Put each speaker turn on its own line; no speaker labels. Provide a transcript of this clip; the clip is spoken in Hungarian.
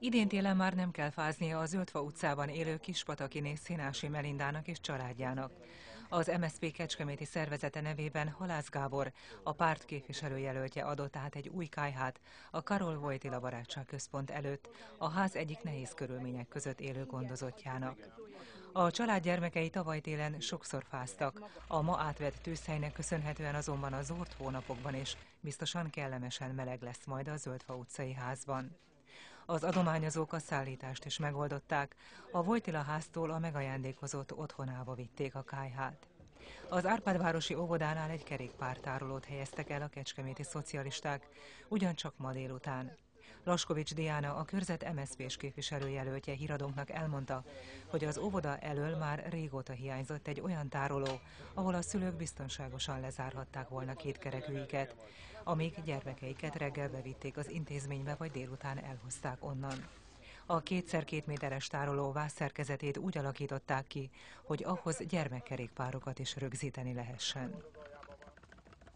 Idén télen már nem kell fáznia a Zöldfa utcában élő Kispatakiné Színási Melindának és családjának. Az MSZP kecskeméti szervezete nevében Halász Gábor, a párt képviselőjelöltje adott át egy új kályhát a Karol Wojtyla Barátságközpont előtt a ház egyik nehéz körülmények között élő gondozottjának. A család gyermekei tavaly télen sokszor fáztak, a ma átvett tűzhelynek köszönhetően azonban a zord hónapokban is biztosan kellemesen meleg lesz majd a Zöldfa utcai házban. Az adományozók a szállítást is megoldották, a Wojtyla háztól a megajándékozott otthonába vitték a kályhát. Az Árpádvárosi óvodánál egy kerékpártárolót helyeztek el a kecskeméti szocialisták, ugyancsak ma délután. Laskovics Diana, a körzet MSZP-s képviselőjelöltje híradónknak elmondta, hogy az óvoda elől már régóta hiányzott egy olyan tároló, ahol a szülők biztonságosan lezárhatták volna kétkerekűiket, amíg gyermekeiket reggel bevitték az intézménybe, vagy délután elhozták onnan. A 2x2 méteres tároló vászszerkezetét úgy alakították ki, hogy ahhoz gyermekkerékpárokat is rögzíteni lehessen.